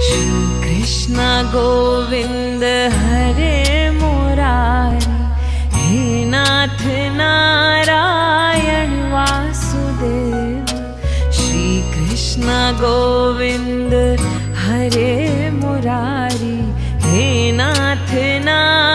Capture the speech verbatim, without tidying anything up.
कृष्ण गोविंद हरे मुरारी, हे नाथ नारायण वासुदेव। श्री कृष्ण गोविंद हरे मुरारी, हे नाथ नारायण